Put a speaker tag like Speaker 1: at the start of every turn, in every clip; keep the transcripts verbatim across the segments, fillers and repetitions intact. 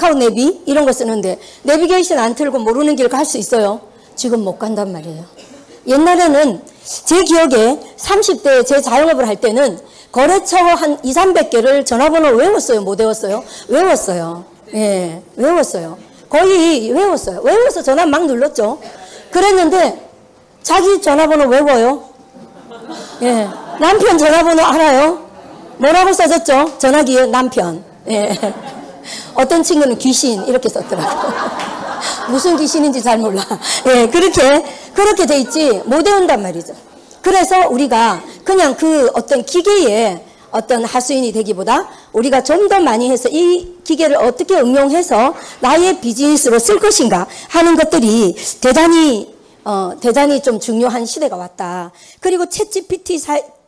Speaker 1: 카카오 내비 이런 거 쓰는데 내비게이션 안 틀고 모르는 길 갈 수 있어요? 지금 못 간단 말이에요. 옛날에는 제 기억에 삼십 대에 제 자영업을 할 때는 거래처 한 이삼백 개를 전화번호 외웠어요? 못 외웠어요? 외웠어요. 예, 외웠어요. 거의 외웠어요. 외워서 전화 막 눌렀죠. 그랬는데 자기 전화번호 외워요? 예, 남편 전화번호 알아요? 뭐라고 써졌죠? 전화기에 남편. 예. 어떤 친구는 귀신 이렇게 썼더라고요. 무슨 귀신인지 잘 몰라. 예, 그렇게 그렇게 돼 있지 못 외운단 말이죠. 그래서 우리가 그냥 그 어떤 기계에 어떤 하수인이 되기보다 우리가 좀 더 많이 해서 이 기계를 어떻게 응용해서 나의 비즈니스로 쓸 것인가 하는 것들이 대단히 어, 대단히 좀 중요한 시대가 왔다. 그리고 챗지피티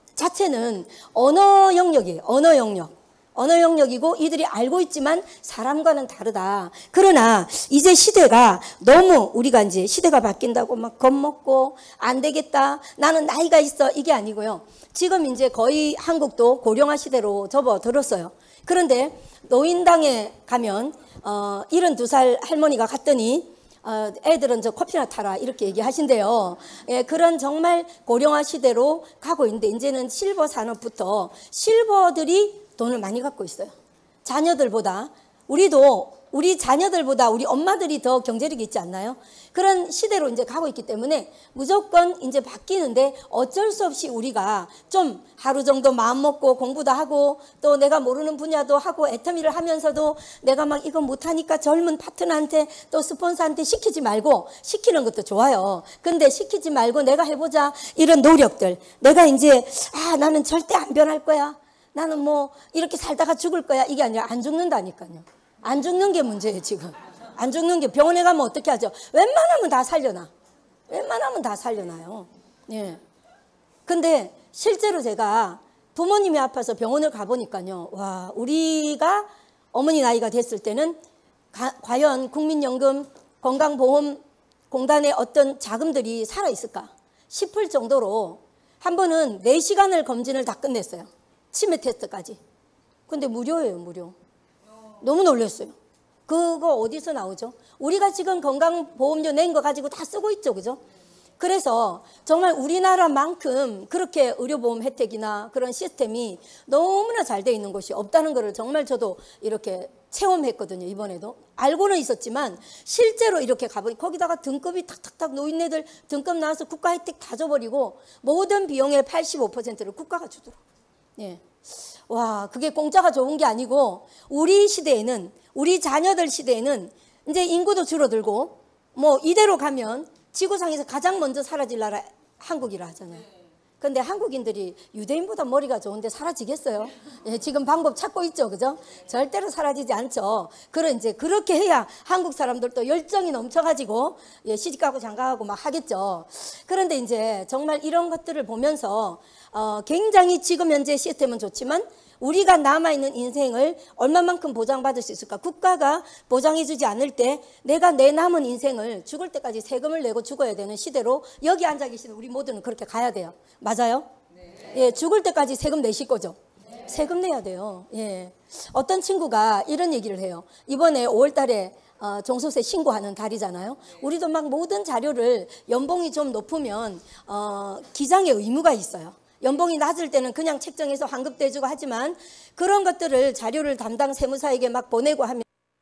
Speaker 1: 자체는 언어 영역이에요. 언어 영역. 언어 영역이고 이들이 알고 있지만 사람과는 다르다. 그러나 이제 시대가 너무 우리가 이제 시대가 바뀐다고 막 겁먹고 안 되겠다. 나는 나이가 있어. 이게 아니고요. 지금 이제 거의 한국도 고령화 시대로 접어들었어요. 그런데 노인당에 가면 어, 칠십이 살 할머니가 갔더니 어, 애들은 저 커피나 타라 이렇게 얘기하신대요. 예, 그런 정말 고령화 시대로 가고 있는데 이제는 실버 산업부터 실버들이 돈을 많이 갖고 있어요. 자녀들보다 우리도 우리 자녀들보다 우리 엄마들이 더 경제력이 있지 않나요? 그런 시대로 이제 가고 있기 때문에 무조건 이제 바뀌는데 어쩔 수 없이 우리가 좀 하루 정도 마음 먹고 공부도 하고 또 내가 모르는 분야도 하고 애터미를 하면서도 내가 막 이거 못하니까 젊은 파트너한테 또 스폰서한테 시키지 말고 시키는 것도 좋아요. 근데 시키지 말고 내가 해보자 이런 노력들 내가 이제 아 나는 절대 안 변할 거야. 나는 뭐 이렇게 살다가 죽을 거야. 이게 아니라 안 죽는다니까요. 안 죽는 게 문제예요 지금. 안 죽는 게 병원에 가면 어떻게 하죠? 웬만하면 다 살려놔. 웬만하면 다 살려놔요. 예. 근데 실제로 제가 부모님이 아파서 병원을 가보니까요. 와, 우리가 어머니 나이가 됐을 때는 가, 과연 국민연금 건강보험공단의 어떤 자금들이 살아있을까 싶을 정도로 한 번은 네 시간을 검진을 다 끝냈어요. 치매 테스트까지. 근데 무료예요, 무료. 너무 놀랐어요. 그거 어디서 나오죠? 우리가 지금 건강보험료 낸 거 가지고 다 쓰고 있죠, 그죠? 그래서 정말 우리나라만큼 그렇게 의료보험 혜택이나 그런 시스템이 너무나 잘 돼 있는 곳이 없다는 거를 정말 저도 이렇게 체험했거든요, 이번에도. 알고는 있었지만 실제로 이렇게 가보니 거기다가 등급이 탁탁탁 노인네들 등급 나와서 국가 혜택 다 줘버리고 모든 비용의 팔십오 퍼센트를 국가가 주더라고요. 예. 와, 그게 공짜가 좋은 게 아니고 우리 시대에는 우리 자녀들 시대에는 이제 인구도 줄어들고 뭐 이대로 가면 지구상에서 가장 먼저 사라질 나라 한국이라 하잖아요. 근데 한국인들이 유대인보다 머리가 좋은데 사라지겠어요? 예, 지금 방법 찾고 있죠, 그죠? 절대로 사라지지 않죠. 그런 이제 그렇게 해야 한국 사람들도 열정이 넘쳐가지고 예, 시집가고 장가가고 막 하겠죠. 그런데 이제 정말 이런 것들을 보면서 어, 굉장히 지금 현재 시스템은 좋지만 우리가 남아있는 인생을 얼마만큼 보장받을 수 있을까? 국가가 보장해주지 않을 때 내가 내 남은 인생을 죽을 때까지 세금을 내고 죽어야 되는 시대로 여기 앉아 계시는 우리 모두는 그렇게 가야 돼요. 맞아요? 네. 예, 죽을 때까지 세금 내실 거죠? 네. 세금 내야 돼요. 예. 어떤 친구가 이런 얘기를 해요. 이번에 오월 달에 어, 종소세 신고하는 달이잖아요. 우리도 막 모든 자료를 연봉이 좀 높으면 어, 기장의 의무가 있어요. 연봉이 낮을 때는 그냥 책정해서 환급대주고 하지만 그런 것들을 자료를 담당 세무사에게 막 보내고 하면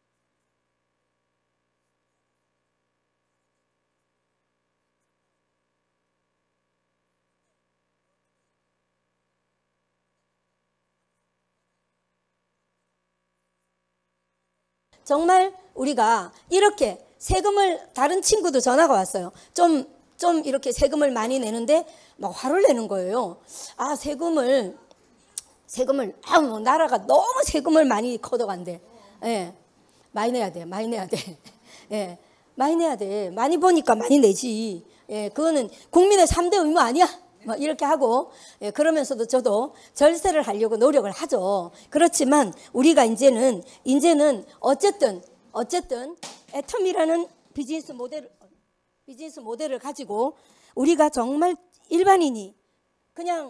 Speaker 1: 정말 우리가 이렇게 세금을 다른 친구도 전화가 왔어요. 좀, 좀 이렇게 세금을 많이 내는데 막 화를 내는 거예요. 아, 세금을, 세금을, 아, 뭐 나라가 너무 세금을 많이 걷어간대. 예. 많이 내야 돼, 많이 내야 돼. 예. 많이 내야 돼. 많이 버니까 많이 내지. 예. 그거는 국민의 삼 대 의무 아니야? 뭐 이렇게 하고, 예, 그러면서도 저도 절세를 하려고 노력을 하죠. 그렇지만 우리가 이제는, 이제는 어쨌든, 어쨌든 애텀이라는 비즈니스 모델, 비즈니스 모델을 가지고 우리가 정말 일반인이 그냥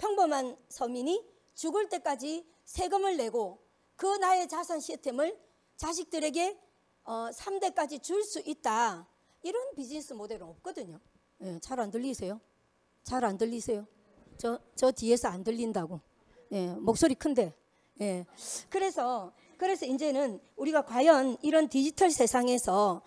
Speaker 1: 평범한 서민이 죽을 때까지 세금을 내고 그 나의 자산 시스템을 자식들에게 어, 삼 대까지 줄 수 있다. 이런 비즈니스 모델은 없거든요. 예, 잘 안 들리세요? 잘 안 들리세요? 저, 저 뒤에서 안 들린다고. 예, 목소리 큰데. 예. 그래서, 그래서 이제는 우리가 과연 이런 디지털 세상에서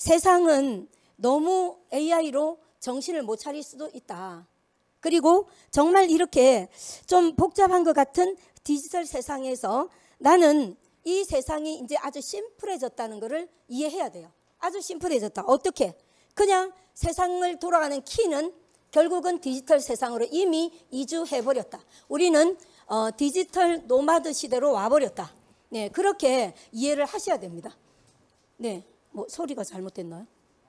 Speaker 1: 세상은 너무 에이아이로 정신을 못 차릴 수도 있다. 그리고 정말 이렇게 좀 복잡한 것 같은 디지털 세상에서 나는 이 세상이 이제 아주 심플해졌다는 것을 이해해야 돼요. 아주 심플해졌다. 어떻게? 그냥 세상을 돌아가는 키는 결국은 디지털 세상으로 이미 이주해버렸다. 우리는 어, 디지털 노마드 시대로 와버렸다. 네, 그렇게 이해를 하셔야 됩니다. 네, 뭐 소리가 잘못됐나요?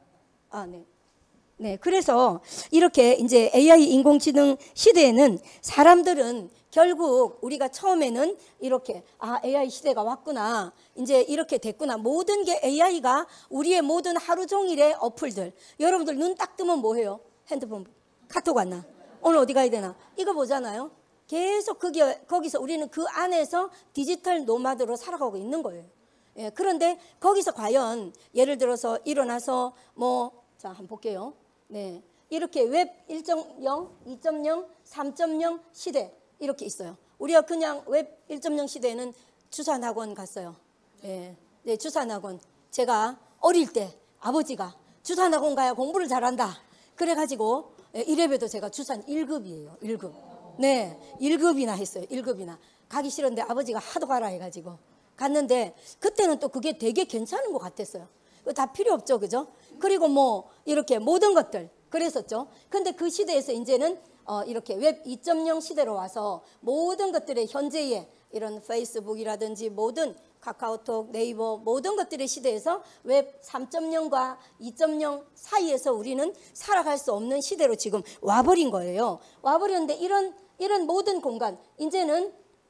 Speaker 1: 아, 네. 네, 그래서 이렇게 이제 에이아이 인공지능 시대에는 사람들은 결국 우리가 처음에는 이렇게 아 에이아이 시대가 왔구나 이제 이렇게 됐구나 모든 게 에이아이가 우리의 모든 하루 종일의 어플들 여러분들 눈 딱 뜨면 뭐해요? 핸드폰 카톡 왔나? 오늘 어디 가야 되나? 이거 보잖아요. 계속 거기, 거기서 우리는 그 안에서 디지털 노마드로 살아가고 있는 거예요. 예, 그런데 거기서 과연 예를 들어서 일어나서 뭐 자 한번 볼게요. 네, 이렇게 웹 일 점 영, 이 점 영, 삼 점 영 시대 이렇게 있어요. 우리가 그냥 웹 일 점 영 시대에는 주산학원 갔어요. 예, 네, 주산학원. 제가 어릴 때 아버지가 주산학원 가야 공부를 잘한다. 그래가지고 이래봬도 제가 주산 일 급이에요. 일 급. 네, 일 급이나 했어요. 일 급이나. 가기 싫은데 아버지가 하도 가라 해가지고 갔는데 그때는 또 그게 되게 괜찮은 것 같았어요. 다 필요 없죠, 그죠? 그리고 뭐 이렇게 모든 것들 그랬었죠. 근데 그 시대에서 이제는 어 이렇게 웹 이 점 영 시대로 와서 모든 것들의 현재의 이런 페이스북이라든지 모든 카카오톡, 네이버 모든 것들의 시대에서 웹 삼 점 영과 이 점 영 사이에서 우리는 살아갈 수 없는 시대로 지금 와버린 거예요. 와버렸는데 이런 이런 모든 공간 이제는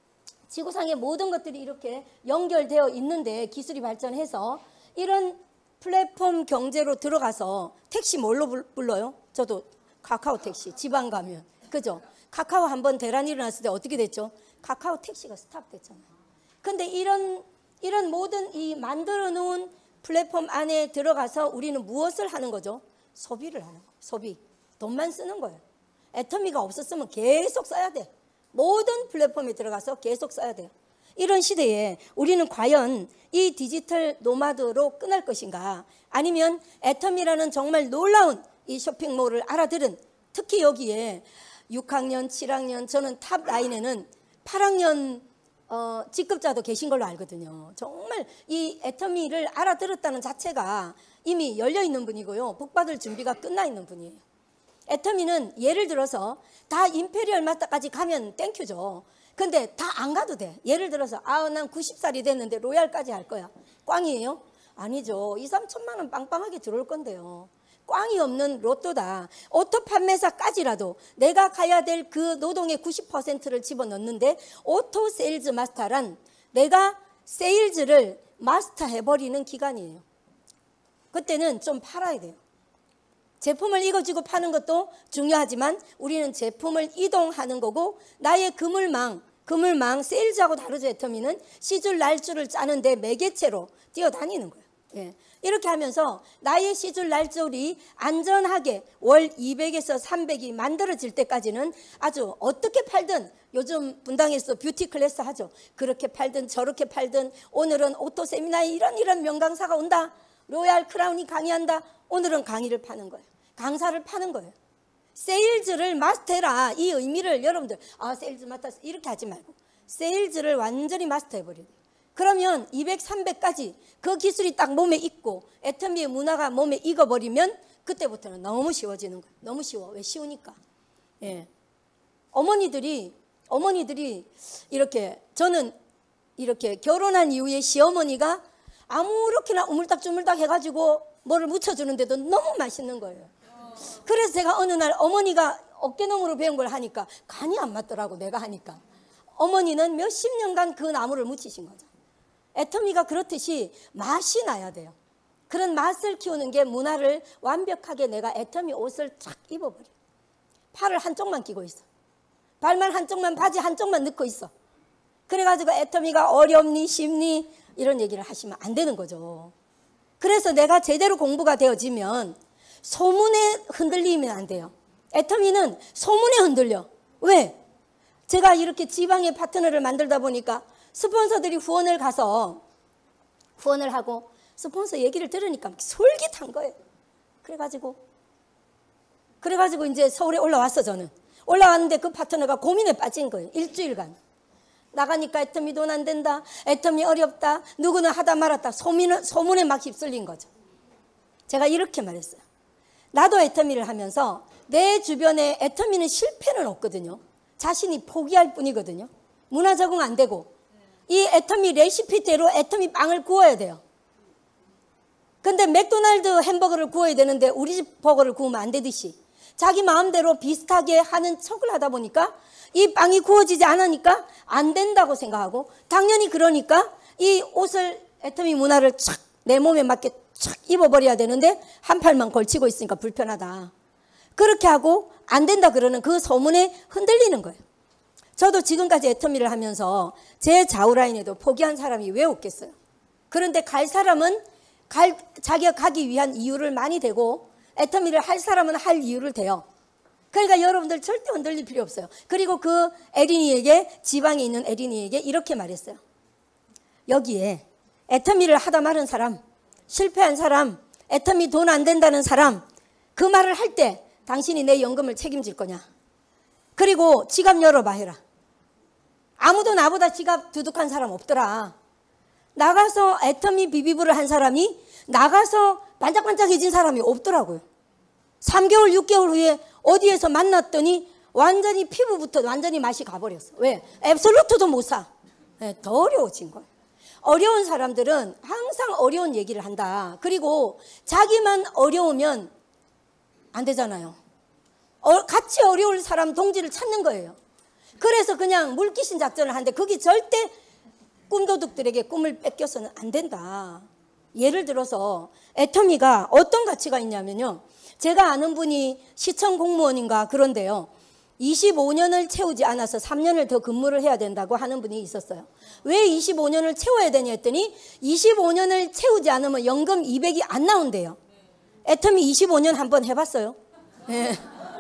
Speaker 1: 지구상의 모든 것들이 이렇게 연결되어 있는데 기술이 발전해서 이런 플랫폼 경제로 들어가서 택시 뭘로 불러요? 저도 카카오 택시 지방 가면 그죠? 카카오 한번 대란이 일어났을 때 어떻게 됐죠? 카카오 택시가 스탑됐잖아요. 근데 이런 이런 모든 이 만들어 놓은 플랫폼 안에 들어가서 우리는 무엇을 하는 거죠? 소비를 하는 거예요. 소비. 돈만 쓰는 거예요. 애터미가 없었으면 계속 써야 돼. 모든 플랫폼에 들어가서 계속 써야 돼요. 이런 시대에 우리는 과연 이 디지털 노마드로 끝날 것인가 아니면 애터미라는 정말 놀라운 이 쇼핑몰을 알아들은 특히 여기에 육 학년, 칠 학년 저는 탑 라인에는 팔 학년 어, 직급자도 계신 걸로 알거든요. 정말 이 애터미를 알아들었다는 자체가 이미 열려있는 분이고요. 복받을 준비가 끝나 있는 분이에요. 애터미는 예를 들어서 다 임페리얼 마트까지 가면 땡큐죠. 근데 다 안 가도 돼. 예를 들어서 아, 난 구십 살이 됐는데 로얄까지 할 거야. 꽝이에요? 아니죠. 이, 삼천만 원 빵빵하게 들어올 건데요. 꽝이 없는 로또다. 오토 판매사까지라도 내가 가야 될 그 노동의 구십 퍼센트를 집어넣는데 오토 세일즈 마스터란 내가 세일즈를 마스터해버리는 기간이에요. 그때는 좀 팔아야 돼요. 제품을 이거지고 파는 것도 중요하지만 우리는 제품을 이동하는 거고 나의 그물망, 그물망 세일즈하고 다르죠. 애터미는 시줄 날줄을 짜는데 매개체로 뛰어다니는 거예요. 예. 이렇게 하면서 나의 시줄 날줄이 안전하게 월 이백에서 삼백이 만들어질 때까지는 아주 어떻게 팔든 요즘 분당에서 뷰티 클래스 하죠. 그렇게 팔든 저렇게 팔든 오늘은 오토 세미나에 이런 이런 명강사가 온다. 로얄 크라운이 강의한다. 오늘은 강의를 파는 거예요. 강사를 파는 거예요. 세일즈를 마스터해라. 이 의미를 여러분들 아 세일즈 마스터 이렇게 하지 말고 세일즈를 완전히 마스터해버려야 돼요. 그러면 이백, 삼백까지 그 기술이 딱 몸에 익고 애터미의 문화가 몸에 익어버리면 그때부터는 너무 쉬워지는 거예요. 너무 쉬워. 왜 쉬우니까. 예. 어머니들이 어머니들이 이렇게 저는 이렇게 결혼한 이후에 시어머니가 아무렇게나 우물딱주물딱 해가지고 뭐를 묻혀주는데도 너무 맛있는 거예요. 그래서 제가 어느 날 어머니가 어깨너머로 배운 걸 하니까 간이 안 맞더라고. 내가 하니까. 어머니는 몇십 년간 그 나무를 묻히신 거죠. 애터미가 그렇듯이 맛이 나야 돼요. 그런 맛을 키우는 게 문화를 완벽하게 내가 애터미 옷을 쫙 입어버려. 팔을 한쪽만 끼고 있어. 발만 한쪽만 바지 한쪽만 넣고 있어. 그래가지고 애터미가 어렵니 쉽니 이런 얘기를 하시면 안 되는 거죠. 그래서 내가 제대로 공부가 되어지면 소문에 흔들리면 안 돼요. 애터미는 소문에 흔들려. 왜? 제가 이렇게 지방의 파트너를 만들다 보니까 스폰서들이 후원을 가서 후원을 하고 스폰서 얘기를 들으니까 솔깃한 거예요. 그래가지고 그래가지고 이제 서울에 올라왔어. 저는 올라왔는데 그 파트너가 고민에 빠진 거예요. 일주일간 나가니까 애터미 돈 안 된다, 애터미 어렵다, 누구는 하다 말았다, 소문에, 소문에 막 휩쓸린 거죠. 제가 이렇게 말했어요. 나도 애터미를 하면서 내 주변에 애터미는 실패는 없거든요. 자신이 포기할 뿐이거든요. 문화 적응 안 되고 이 애터미 레시피대로 애터미 빵을 구워야 돼요. 근데 맥도날드 햄버거를 구워야 되는데 우리 집 버거를 구우면 안 되듯이 자기 마음대로 비슷하게 하는 척을 하다 보니까 이 빵이 구워지지 않으니까 안 된다고 생각하고, 당연히 그러니까 이 옷을 애터미 문화를 착 내 몸에 맞게 착 입어버려야 되는데 한 팔만 걸치고 있으니까 불편하다. 그렇게 하고 안 된다 그러는 그 소문에 흔들리는 거예요. 저도 지금까지 애터미를 하면서 제 좌우라인에도 포기한 사람이 왜 없겠어요. 그런데 갈 사람은 갈, 자기가 가기 위한 이유를 많이 대고 애터미를 할 사람은 할 이유를 대요. 그러니까 여러분들 절대 흔들릴 필요 없어요. 그리고 그 에린이에게, 지방에 있는 에린이에게 이렇게 말했어요. 여기에 애터미를 하다 마른 사람, 실패한 사람, 애터미 돈 안 된다는 사람, 그 말을 할 때 당신이 내 연금을 책임질 거냐. 그리고 지갑 열어봐 해라. 아무도 나보다 지갑 두둑한 사람 없더라. 나가서 애터미 비비브를 한 사람이 나가서 반짝반짝해진 사람이 없더라고요. 삼 개월, 육 개월 후에 어디에서 만났더니 완전히 피부부터 완전히 맛이 가버렸어. 왜? 앱솔루트도 못 사. 네, 더 어려워진 거예요. 어려운 사람들은 항상 어려운 얘기를 한다. 그리고 자기만 어려우면 안 되잖아요. 어, 같이 어려울 사람 동지를 찾는 거예요. 그래서 그냥 물귀신 작전을 하는데 그게 절대 꿈도둑들에게 꿈을 뺏겨서는 안 된다. 예를 들어서 애터미가 어떤 가치가 있냐면요. 제가 아는 분이 시청 공무원인가 그런데요. 이십오 년을 채우지 않아서 삼 년을 더 근무를 해야 된다고 하는 분이 있었어요. 왜 이십오 년을 채워야 되냐 했더니 이십오 년을 채우지 않으면 연금 이백이 안 나온대요. 애터미 이십오 년 한번 해봤어요. 네.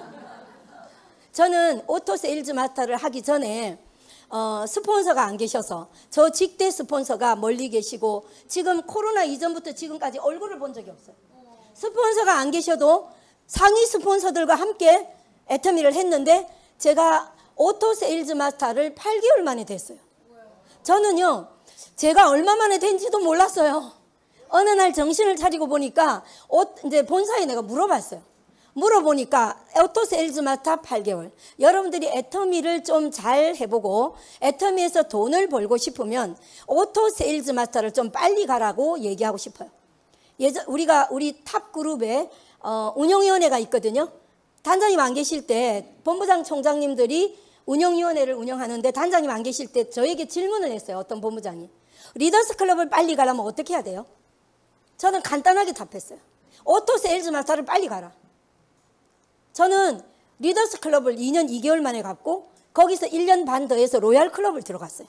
Speaker 1: 저는 오토세일즈 마스터를 하기 전에 어, 스폰서가 안 계셔서 저 직대 스폰서가 멀리 계시고 지금 코로나 이전부터 지금까지 얼굴을 본 적이 없어요. 스폰서가 안 계셔도 상위 스폰서들과 함께 애터미를 했는데 제가 오토세일즈 마스터를 팔 개월 만에 됐어요. 저는요 제가 얼마 만에 된지도 몰랐어요. 어느 날 정신을 차리고 보니까 오, 이제 본사에 내가 물어봤어요. 물어보니까 오토세일즈 마스터 팔 개월. 여러분들이 애터미를 좀 잘 해보고 애터미에서 돈을 벌고 싶으면 오토세일즈 마스터를 좀 빨리 가라고 얘기하고 싶어요. 예전 우리가 우리 탑 그룹에 어, 운영위원회가 있거든요. 단장님 안 계실 때 본부장 총장님들이 운영위원회를 운영하는데 단장님 안 계실 때 저에게 질문을 했어요. 어떤 본부장이. 리더스 클럽을 빨리 가려면 어떻게 해야 돼요? 저는 간단하게 답했어요. 오토세일즈 마스터를 빨리 가라. 저는 리더스 클럽을 이 년 이 개월 만에 갔고 거기서 일 년 반 더해서 로얄 클럽을 들어갔어요.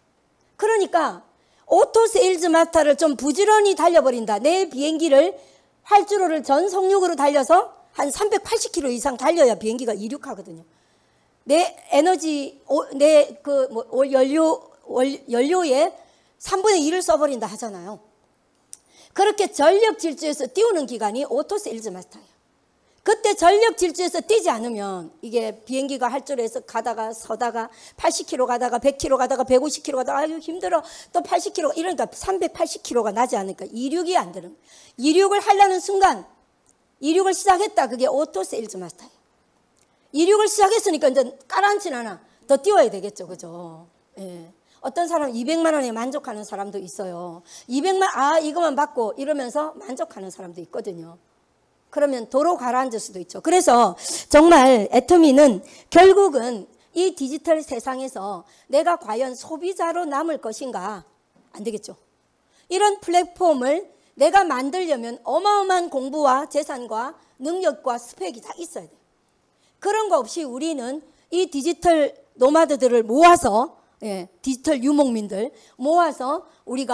Speaker 1: 그러니까 오토세일즈 마스터를 좀 부지런히 달려버린다. 내 비행기를 활주로를 전 속력으로 달려서 한 삼백팔십 킬로미터 이상 달려야 비행기가 이륙하거든요. 내 에너지, 내 그 뭐 연료, 연료의 삼분의 일을 써버린다 하잖아요. 그렇게 전력 질주에서 띄우는 기간이 오토세일즈 마스터예요. 그때 전력 질주에서 뛰지 않으면 이게 비행기가 활주로에서 가다가 서다가 팔십 킬로미터 가다가 백 킬로미터 가다가 백오십 킬로미터 가다가 아유 힘들어 또 팔십 킬로미터 이러니까 삼백팔십 킬로미터가 나지 않으니까 이륙이 안 되는 거예요. 이륙을 하려는 순간 이륙을 시작했다. 그게 오토세일즈 마스터예요. 이륙을 시작했으니까 이제 깔아앉진 않아. 더 띄워야 되겠죠. 그죠? 예. 어떤 사람 이백만 원에 만족하는 사람도 있어요. 이백만 아 이것만 받고 이러면서 만족하는 사람도 있거든요. 그러면 도로 가라앉을 수도 있죠. 그래서 정말 애터미는 결국은 이 디지털 세상에서 내가 과연 소비자로 남을 것인가? 안 되겠죠. 이런 플랫폼을 내가 만들려면 어마어마한 공부와 재산과 능력과 스펙이 다 있어야 돼요. 그런 거 없이 우리는 이 디지털 노마드들을 모아서 예, 디지털 유목민들 모아서 우리가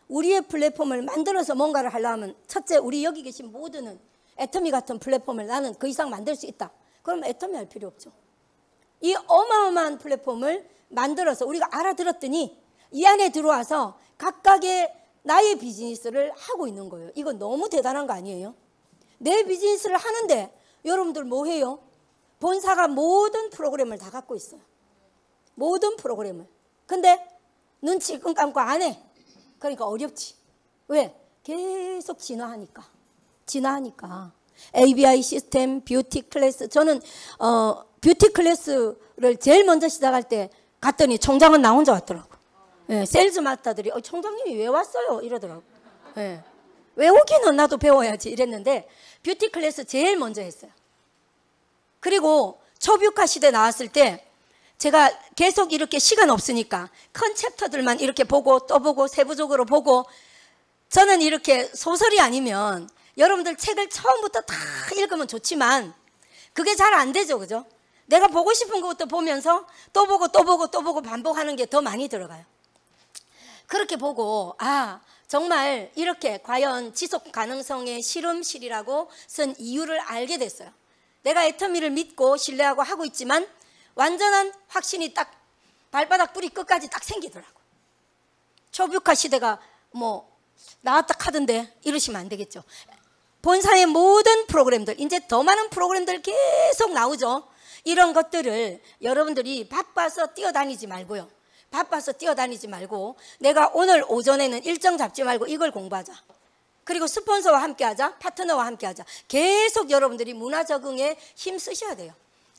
Speaker 1: 우리의 플랫폼을 만들어서 뭔가를 하려면 첫째, 우리 여기 계신 모두는 애터미 같은 플랫폼을 나는 그 이상 만들 수 있다. 그럼 애터미 할 필요 없죠. 이 어마어마한 플랫폼을 만들어서 우리가 알아들었더니 이 안에 들어와서 각각의 나의 비즈니스를 하고 있는 거예요. 이거 너무 대단한 거 아니에요? 내 비즈니스를 하는데 여러분들 뭐 해요? 본사가 모든 프로그램을 다 갖고 있어요. 모든 프로그램을. 근데 눈 지금 감고 안 해. 그러니까 어렵지. 왜? 계속 진화하니까. 진화하니까. 에이비아이 시스템, 뷰티 클래스. 저는 어, 뷰티 클래스를 제일 먼저 시작할 때 갔더니 총장은 나 혼자 왔더라고. 예, 세일즈 마스터들이 어, 총장님이 왜 왔어요? 이러더라고. 예. 왜 오기는 나도 배워야지 이랬는데 뷰티 클래스 제일 먼저 했어요. 그리고 초뷰카 시대 나왔을 때 제가 계속 이렇게 시간 없으니까 큰 챕터들만 이렇게 보고 또 보고 세부적으로 보고 저는 이렇게 소설이 아니면 여러분들 책을 처음부터 다 읽으면 좋지만 그게 잘 안 되죠. 그죠? 내가 보고 싶은 것부터 보면서 또 보고 또 보고 또 보고 반복하는 게 더 많이 들어가요. 그렇게 보고 아 정말 이렇게 과연 지속 가능성의 실험실이라고 쓴 이유를 알게 됐어요. 내가 애터미를 믿고 신뢰하고 하고 있지만 완전한 확신이 딱 발바닥 뿌리 끝까지 딱 생기더라고. 초뷰카 시대가 뭐 나왔다 하던데 이러시면 안 되겠죠. 본사의 모든 프로그램들, 이제 더 많은 프로그램들 계속 나오죠. 이런 것들을 여러분들이 바빠서 뛰어다니지 말고요. 바빠서 뛰어다니지 말고 내가 오늘 오전에는 일정 잡지 말고 이걸 공부하자. 그리고 스폰서와 함께하자. 파트너와 함께하자. 계속 여러분들이 문화 적응에 힘 쓰셔야 돼요.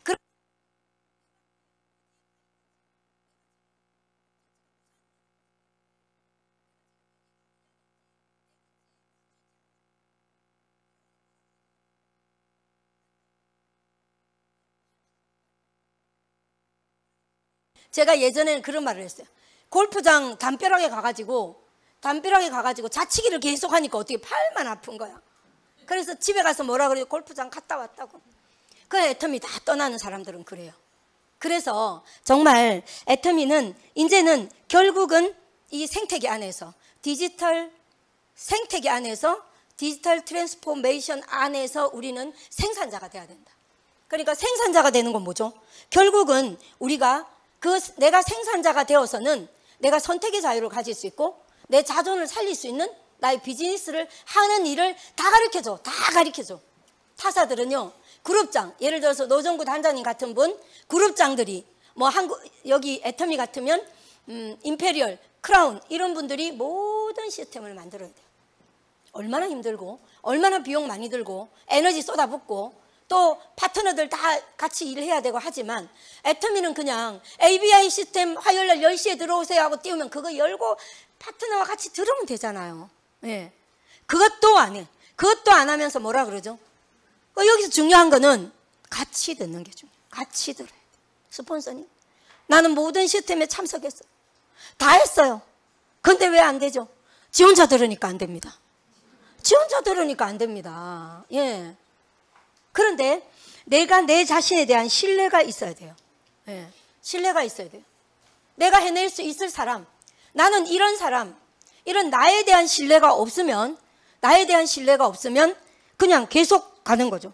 Speaker 1: 제가 예전에는 그런 말을 했어요. 골프장 담벼락에 가가지고 담벼락에 가가지고 자치기를 계속 하니까 어떻게 팔만 아픈 거야. 그래서 집에 가서 뭐라 그래요? 골프장 갔다 왔다고. 그 애터미 다 떠나는 사람들은 그래요. 그래서 정말 애터미는 이제는 결국은 이 생태계 안에서 디지털 생태계 안에서 디지털 트랜스포메이션 안에서 우리는 생산자가 돼야 된다. 그러니까 생산자가 되는 건 뭐죠? 결국은 우리가 그 내가 생산자가 되어서는 내가 선택의 자유를 가질 수 있고 내 자존을 살릴 수 있는 나의 비즈니스를 하는 일을 다 가르쳐줘. 다 가르쳐줘. 타사들은요. 그룹장, 예를 들어서 노정구 단장님 같은 분 그룹장들이 뭐 한국 여기 애터미 같으면 음, 임페리얼, 크라운 이런 분들이 모든 시스템을 만들어야 돼요. 얼마나 힘들고 얼마나 비용 많이 들고 에너지 쏟아붓고 또 파트너들 다 같이 일을 해야 되고 하지만 애터미는 그냥 에이비아이 시스템 화요일날 열 시에 들어오세요 하고 띄우면 그거 열고 파트너와 같이 들으면 되잖아요. 예. 그것도 안 해. 그것도 안 하면서 뭐라 그러죠? 어, 여기서 중요한 거는 같이 듣는 게 중요해요. 같이 들어야 돼. 스폰서님, 나는 모든 시스템에 참석했어요. 다 했어요. 근데 왜 안 되죠? 지 혼자 들으니까 안 됩니다. 지 혼자 들으니까 안 됩니다. 예. 그런데 내가 내 자신에 대한 신뢰가 있어야 돼요. 예. 신뢰가 있어야 돼요. 내가 해낼 수 있을 사람, 나는 이런 사람, 이런 나에 대한 신뢰가 없으면 나에 대한 신뢰가 없으면 그냥 계속 가는 거죠.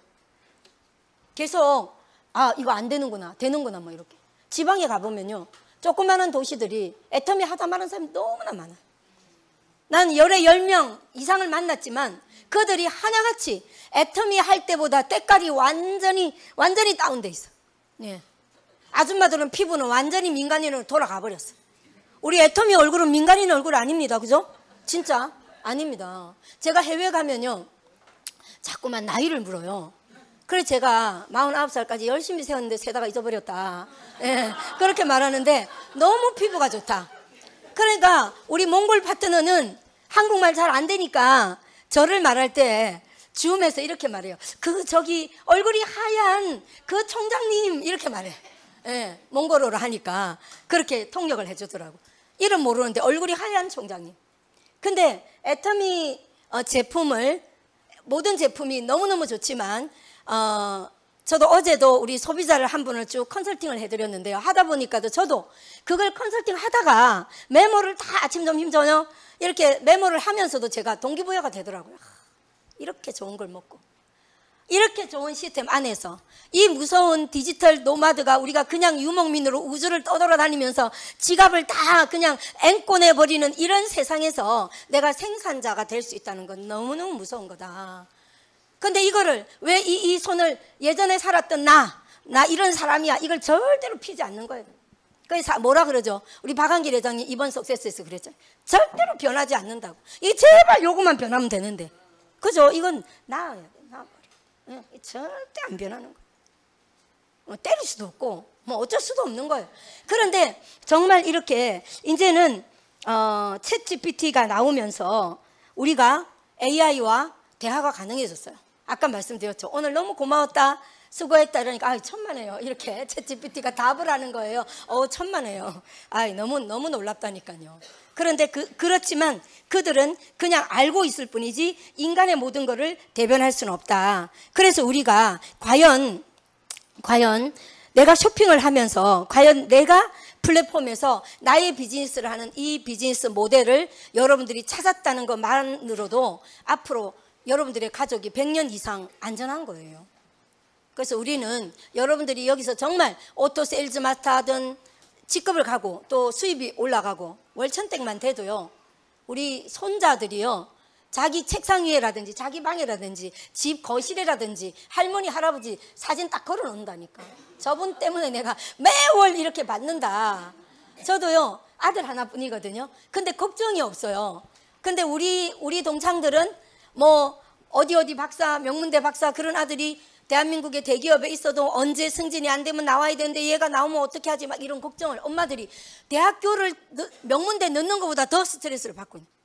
Speaker 1: 계속 아 이거 안 되는구나 되는구나 뭐 이렇게. 지방에 가보면요 조그마한 도시들이 애터미 하다 말하는 사람이 너무나 많아요. 난 열에 열 명 이상을 만났지만 그들이 하나같이 애터미 할 때보다 때깔이 완전히 완전히 다운돼 있어. 예. 아줌마들은 피부는 완전히 민간인으로 돌아가 버렸어. 우리 애터미 얼굴은 민간인 얼굴 아닙니다. 그죠? 진짜 아닙니다. 제가 해외 가면요 자꾸만 나이를 물어요. 그래서 제가 마흔아홉 살까지 열심히 세웠는데 세다가 잊어버렸다. 예, 그렇게 말하는데 너무 피부가 좋다. 그러니까 우리 몽골 파트너는 한국말 잘 안 되니까 저를 말할 때 줌에서 이렇게 말해요. 그 저기 얼굴이 하얀 그 총장님 이렇게 말해. 예, 몽골어로 하니까 그렇게 통역을 해주더라고. 이름 모르는데 얼굴이 하얀 총장님. 근데 애터미 어, 제품을 모든 제품이 너무너무 좋지만 어, 저도 어제도 우리 소비자를 한 분을 쭉 컨설팅을 해드렸는데요. 하다 보니까도 저도 그걸 컨설팅 하다가 메모를 다 아침, 점심, 저녁 이렇게 메모를 하면서도 제가 동기부여가 되더라고요. 이렇게 좋은 걸 먹고 이렇게 좋은 시스템 안에서 이 무서운 디지털 노마드가 우리가 그냥 유목민으로 우주를 떠돌아다니면서 지갑을 다 그냥 앵꼬 내버리는 이런 세상에서 내가 생산자가 될 수 있다는 건 너무너무 무서운 거다. 근데 이거를 왜 이 이 손을 예전에 살았던 나, 나 이런 사람이야 이걸 절대로 피지 않는 거예요. 그래서 뭐라 그러죠? 우리 박한길 회장님 이번 석세스에서 그랬죠. 절대로 변하지 않는다고. 이 제발 요것만 변하면 되는데. 그죠? 이건 나아야 돼. 나아버려. 응, 절대 안 변하는 거예요. 뭐 때릴 수도 없고 뭐 어쩔 수도 없는 거예요. 그런데 정말 이렇게 이제는 어, 챗 지피티가 나오면서 우리가 에이아이와 대화가 가능해졌어요. 아까 말씀드렸죠. 오늘 너무 고마웠다. 수고했다. 이러니까 아 천만에요. 이렇게 챗 지피티가 답을 하는 거예요. 어 천만에요. 아 너무 너무 놀랍다니까요. 그런데 그 그렇지만 그들은 그냥 알고 있을 뿐이지 인간의 모든 것을 대변할 수는 없다. 그래서 우리가 과연 과연 내가 쇼핑을 하면서 과연 내가 플랫폼에서 나의 비즈니스를 하는 이 비즈니스 모델을 여러분들이 찾았다는 것만으로도 앞으로 여러분들의 가족이 백 년 이상 안전한 거예요. 그래서 우리는 여러분들이 여기서 정말 오토 세일즈 마스터 하든 직급을 가고 또 수입이 올라가고 월천댁만 돼도요. 우리 손자들이요. 자기 책상 위에라든지 자기 방에라든지 집 거실에라든지 할머니 할아버지 사진 딱 걸어 놓는다니까. 저분 때문에 내가 매월 이렇게 받는다. 저도요. 아들 하나뿐이거든요. 근데 걱정이 없어요. 근데 우리 우리 동창들은 뭐 어디 어디 박사 명문대 박사 그런 아들이 대한민국의 대기업에 있어도 언제 승진이 안 되면 나와야 되는데 얘가 나오면 어떻게 하지 막 이런 걱정을 엄마들이 대학교를 명문대 넣는 것보다 더 스트레스를 받고 있는.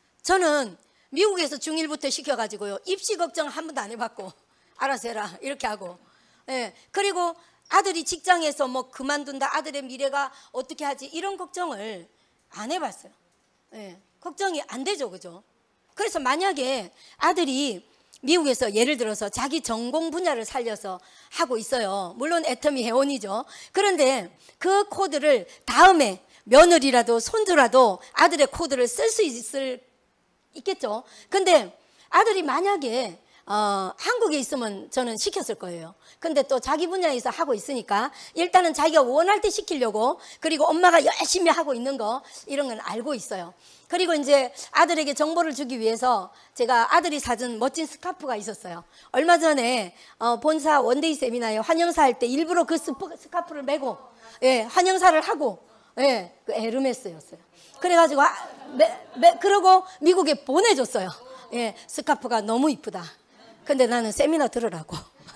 Speaker 1: 저는 미국에서 중일부터 시켜가지고요 입시 걱정 한 번도 안 해봤고 알아서 해라 이렇게 하고 예 그리고 아들이 직장에서 뭐 그만둔다 아들의 미래가 어떻게 하지 이런 걱정을 안 해봤어요. 예 걱정이 안 되죠, 그죠? 그래서 만약에 아들이 미국에서 예를 들어서 자기 전공 분야를 살려서 하고 있어요. 물론 애터미 회원이죠. 그런데 그 코드를 다음에 며느리라도 손주라도 아들의 코드를 쓸 수 있을 있겠죠. 근데 아들이 만약에 어, 한국에 있으면 저는 시켰을 거예요. 근데 또 자기 분야에서 하고 있으니까 일단은 자기가 원할 때 시키려고 그리고 엄마가 열심히 하고 있는 거 이런 건 알고 있어요. 그리고 이제 아들에게 정보를 주기 위해서 제가 아들이 사준 멋진 스카프가 있었어요. 얼마 전에 어, 본사 원데이 세미나에 환영사 할 때 일부러 그 스프, 스카프를 메고 예, 환영사를 하고 예, 그 에르메스였어요. 그래가지고 아, 매, 매, 그러고 미국에 보내줬어요. 예, 스카프가 너무 이쁘다. 근데 나는 세미나 들으라고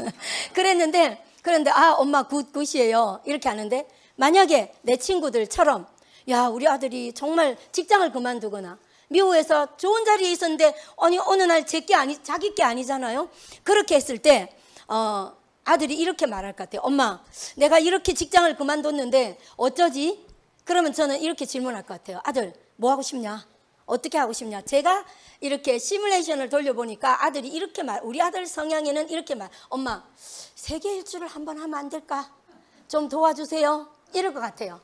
Speaker 1: 그랬는데 그런데 아 엄마 굿 굿이에요 이렇게 하는데 만약에 내 친구들처럼 야 우리 아들이 정말 직장을 그만두거나 미국에서 좋은 자리에 있었는데 아니 어느 날 제게 아니 자기 게 아니잖아요. 그렇게 했을 때 어, 아들이 이렇게 말할 것 같아요. 엄마 내가 이렇게 직장을 그만뒀는데 어쩌지? 그러면 저는 이렇게 질문할 것 같아요. 아들 뭐 하고 싶냐? 어떻게 하고 싶냐? 제가 이렇게 시뮬레이션을 돌려보니까 아들이 이렇게 말, 우리 아들 성향에는 이렇게 말, 엄마 세계 일주를 한번 하면 안 될까? 좀 도와주세요. 이럴 것 같아요.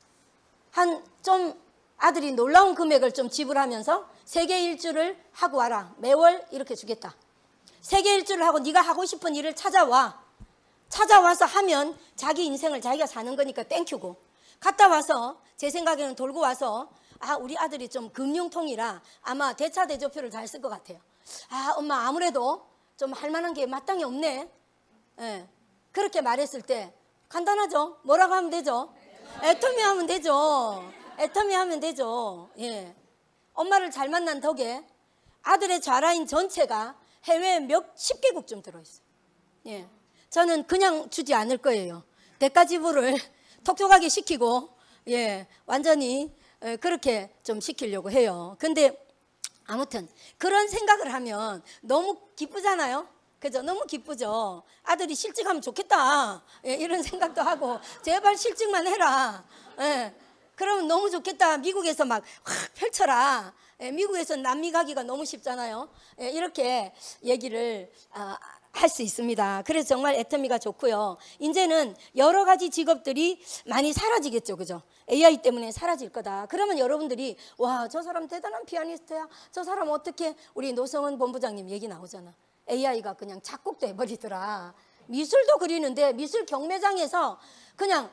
Speaker 1: 한 좀 아들이 놀라운 금액을 좀 지불하면서 세계 일주를 하고 와라. 매월 이렇게 주겠다. 세계 일주를 하고 네가 하고 싶은 일을 찾아와. 찾아와서 하면 자기 인생을 자기가 사는 거니까 땡큐고 갔다 와서 제 생각에는 돌고 와서 아 우리 아들이 좀 금융통이라 아마 대차 대조표를 잘 쓸 것 같아요. 아 엄마 아무래도 좀 할 만한 게 마땅히 없네. 예, 그렇게 말했을 때 간단하죠. 뭐라고 하면 되죠? 애터미 하면 되죠. 애터미 하면 되죠. 예, 엄마를 잘 만난 덕에 아들의 좌라인 전체가 해외에 몇십 개국쯤 들어있어요. 예, 저는 그냥 주지 않을 거예요. 대가 지불을 톡톡하게 시키고 예, 완전히 그렇게 좀 시키려고 해요. 근데 아무튼 그런 생각을 하면 너무 기쁘잖아요. 그죠? 너무 기쁘죠. 아들이 실직하면 좋겠다. 예, 이런 생각도 하고 제발 실직만 해라. 예, 그러면 너무 좋겠다. 미국에서 막 확 펼쳐라. 예, 미국에서 남미 가기가 너무 쉽잖아요. 예, 이렇게 얘기를 아, 할 수 있습니다. 그래서 정말 애터미가 좋고요. 이제는 여러 가지 직업들이 많이 사라지겠죠. 그죠? 에이아이 때문에 사라질 거다. 그러면 여러분들이 와, 저 사람 대단한 피아니스트야. 저 사람 어떻게, 우리 노성은 본부장님 얘기 나오잖아. 에이아이가 그냥 작곡도 해버리더라. 미술도 그리는데 미술 경매장에서 그냥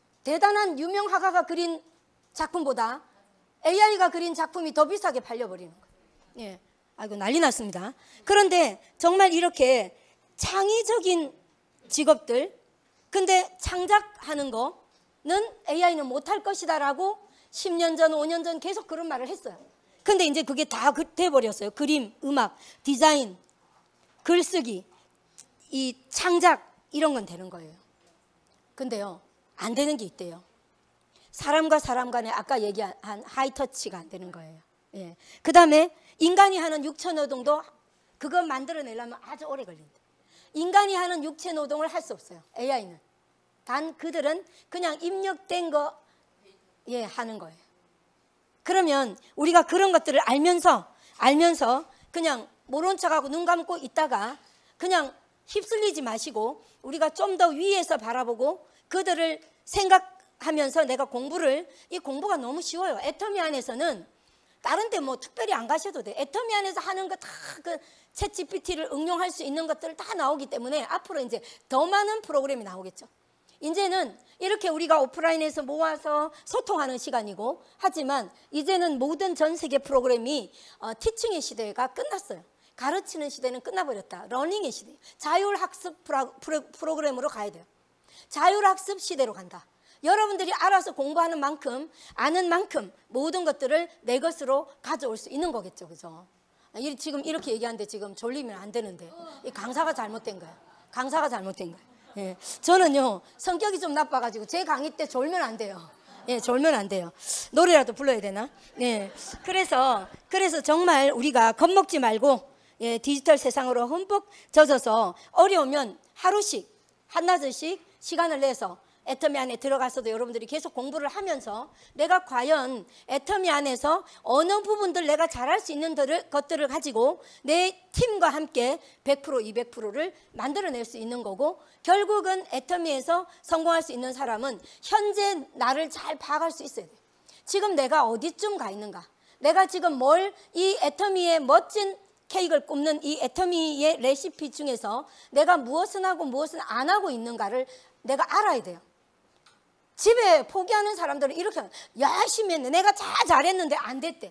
Speaker 1: 대단한 유명 화가가 그린 작품보다 에이아이가 그린 작품이 더 비싸게 팔려버리는 거예요. 예. 아이고, 난리 났습니다. 그런데 정말 이렇게 창의적인 직업들, 근데 창작하는 거는 에이아이는 못할 것이다 라고 십 년 전, 오 년 전 계속 그런 말을 했어요. 근데 이제 그게 다 돼버렸어요. 그림, 음악, 디자인, 글쓰기, 이 창작, 이런 건 되는 거예요. 근데요, 안 되는 게 있대요. 사람과 사람 간에 아까 얘기한 하이터치가 안 되는 거예요. 예. 그 다음에 인간이 하는 육체 노동도 그거 만들어내려면 아주 오래 걸린다. 인간이 하는 육체 노동을 할 수 없어요. 에이아이는. 단 그들은 그냥 입력된 거 예, 하는 거예요. 그러면 우리가 그런 것들을 알면서 알면서 그냥 모른 척하고 눈 감고 있다가 그냥 휩쓸리지 마시고 우리가 좀 더 위에서 바라보고 그들을 생각하면서 내가 공부를, 이 공부가 너무 쉬워요. 애터미 안에서는 다른 데 뭐 특별히 안 가셔도 돼. 애터미 안에서 하는 거 다 그 챗 지피티를 응용할 수 있는 것들 다 나오기 때문에 앞으로 이제 더 많은 프로그램이 나오겠죠. 이제는 이렇게 우리가 오프라인에서 모아서 소통하는 시간이고, 하지만 이제는 모든 전 세계 프로그램이 어, 티칭의 시대가 끝났어요. 가르치는 시대는 끝나버렸다. 러닝의 시대. 자율학습 프로, 프로, 프로그램으로 가야 돼요. 자율학습 시대로 간다. 여러분들이 알아서 공부하는 만큼, 아는 만큼 모든 것들을 내 것으로 가져올 수 있는 거겠죠. 그죠? 지금 이렇게 얘기하는데 지금 졸리면 안 되는데, 이 강사가 잘못된 거야. 강사가 잘못된 거야. 예. 저는요, 성격이 좀 나빠가지고 제 강의 때 졸면 안 돼요. 예, 졸면 안 돼요. 노래라도 불러야 되나? 예. 그래서, 그래서 정말 우리가 겁먹지 말고, 예, 디지털 세상으로 흠뻑 젖어서 어려우면 하루씩, 한낮씩 시간을 내서 애터미 안에 들어가서도 여러분들이 계속 공부를 하면서 내가 과연 애터미 안에서 어느 부분들 내가 잘할 수 있는 것들을 가지고 내 팀과 함께 백 퍼센트, 이백 퍼센트를 만들어낼 수 있는 거고, 결국은 애터미에서 성공할 수 있는 사람은 현재 나를 잘 파악할 수 있어야 돼요. 지금 내가 어디쯤 가 있는가, 내가 지금 뭘, 이 애터미의 멋진 케이크를 굽는 이 애터미의 레시피 중에서 내가 무엇을 하고 무엇을 안 하고 있는가를 내가 알아야 돼요. 집에 포기하는 사람들은 이렇게 열심히 했는데 내가 다 잘했는데 안 됐대.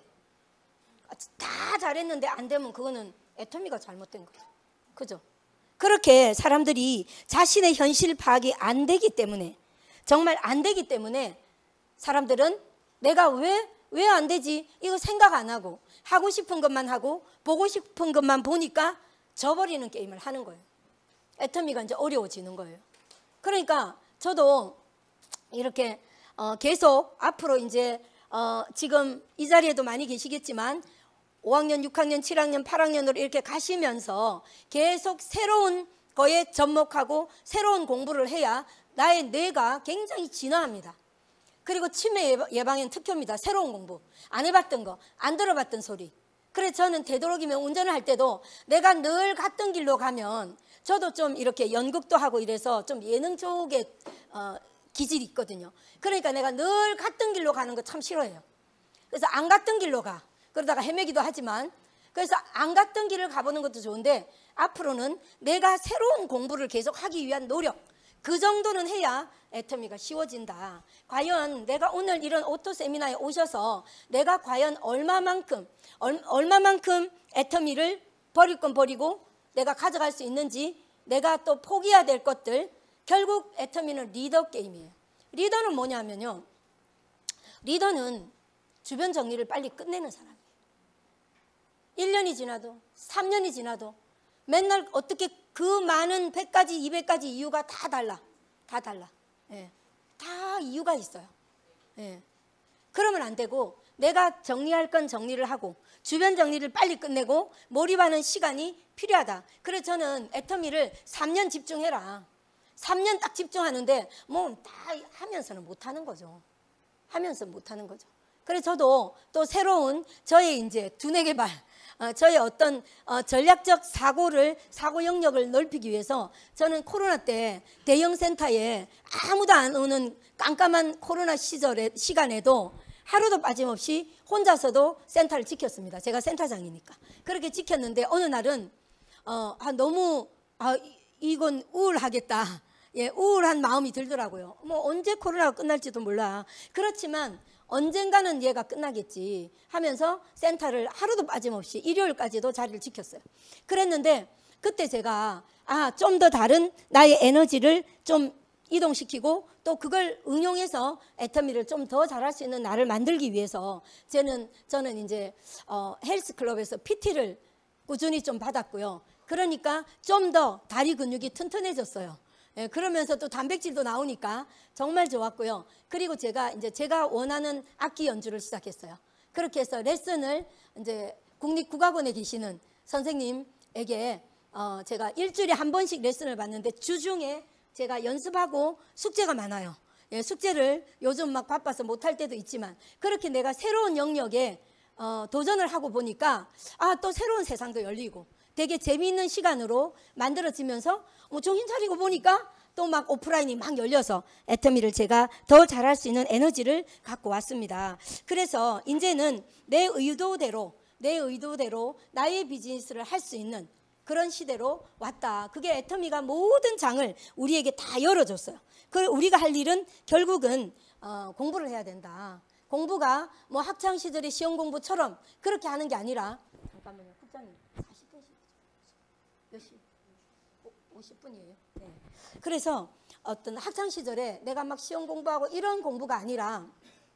Speaker 1: 다 잘했는데 안 되면 그거는 애터미가 잘못된 거예요. 그죠? 그렇게 사람들이 자신의 현실 파악이 안 되기 때문에, 정말 안 되기 때문에 사람들은 내가 왜, 왜 안 되지? 이거 생각 안 하고 하고 싶은 것만 하고 보고 싶은 것만 보니까 져버리는 게임을 하는 거예요. 애터미가 이제 어려워지는 거예요. 그러니까 저도 이렇게 어 계속 앞으로 이제 어 지금 이 자리에도 많이 계시겠지만 오 학년, 육 학년, 칠 학년, 팔 학년으로 이렇게 가시면서 계속 새로운 거에 접목하고 새로운 공부를 해야 나의 뇌가 굉장히 진화합니다. 그리고 치매 예방엔 특효입니다. 새로운 공부, 안 해봤던 거, 안 들어봤던 소리. 그래서 저는 되도록이면 운전을 할 때도 내가 늘 갔던 길로 가면, 저도 좀 이렇게 연극도 하고 이래서 좀 예능 쪽에 어, 기질이 있거든요. 그러니까 내가 늘 갔던 길로 가는 거 참 싫어해요. 그래서 안 갔던 길로 가. 그러다가 헤매기도 하지만, 그래서 안 갔던 길을 가보는 것도 좋은데 앞으로는 내가 새로운 공부를 계속 하기 위한 노력, 그 정도는 해야 애터미가 쉬워진다. 과연 내가 오늘 이런 오토 세미나에 오셔서 내가 과연 얼마만큼 얼, 얼마만큼 애터미를 버릴 건 버리고 내가 가져갈 수 있는지, 내가 또 포기해야 될 것들. 결국 애터미는 리더 게임이에요. 리더는 뭐냐면요, 리더는 주변 정리를 빨리 끝내는 사람이에요. 일 년이 지나도 삼 년이 지나도 맨날 어떻게 그 많은 백 가지, 이백 가지 이유가 다 달라. 다 달라. 예. 다 이유가 있어요. 예. 그러면 안 되고 내가 정리할 건 정리를 하고 주변 정리를 빨리 끝내고 몰입하는 시간이 필요하다. 그래서 저는 애터미를 삼 년 집중해라. 삼 년 딱 집중하는데 뭐 다 하면서는 못하는 거죠. 하면서 못하는 거죠. 그래서 저도 또 새로운 저의 이제 두뇌 개발 어, 저의 어떤 어, 전략적 사고를 사고 영역을 넓히기 위해서 저는 코로나 때 대형 센터에 아무도 안 오는 깜깜한 코로나 시절에 시간에도 하루도 빠짐없이 혼자서도 센터를 지켰습니다. 제가 센터장이니까 그렇게 지켰는데 어느 날은 어, 아, 너무 아, 이건 우울하겠다. 예, 우울한 마음이 들더라고요. 뭐 언제 코로나가 끝날지도 몰라. 그렇지만 언젠가는 얘가 끝나겠지 하면서 센터를 하루도 빠짐없이 일요일까지도 자리를 지켰어요. 그랬는데 그때 제가 아, 좀 더 다른 나의 에너지를 좀 이동시키고 또 그걸 응용해서 애터미를 좀 더 잘할 수 있는 나를 만들기 위해서 저는 저는 이제 어, 헬스클럽에서 피티를 꾸준히 좀 받았고요. 그러니까 좀 더 다리 근육이 튼튼해졌어요. 예, 그러면서 또 단백질도 나오니까 정말 좋았고요. 그리고 제가 이제 제가 원하는 악기 연주를 시작했어요. 그렇게 해서 레슨을 이제 국립국악원에 계시는 선생님에게 어, 제가 일주일에 한 번씩 레슨을 받는데 주중에 제가 연습하고 숙제가 많아요. 예, 숙제를 요즘 막 바빠서 못할 때도 있지만 그렇게 내가 새로운 영역에 어, 도전을 하고 보니까 아, 또 새로운 세상도 열리고 되게 재미있는 시간으로 만들어지면서 뭐 정신 차리고 보니까 또 막 오프라인이 막 열려서 애터미를 제가 더 잘할 수 있는 에너지를 갖고 왔습니다. 그래서 이제는 내 의도대로 내 의도대로 나의 비즈니스를 할 수 있는 그런 시대로 왔다. 그게 애터미가 모든 장을 우리에게 다 열어줬어요. 그 우리가 할 일은 결국은 어, 공부를 해야 된다. 공부가 뭐 학창 시절의 시험 공부처럼 그렇게 하는 게 아니라 잠깐만요. 국장님 사십 분씩 몇 시? 오십 분이에요. 네. 그래서 어떤 학창 시절에 내가 막 시험 공부하고 이런 공부가 아니라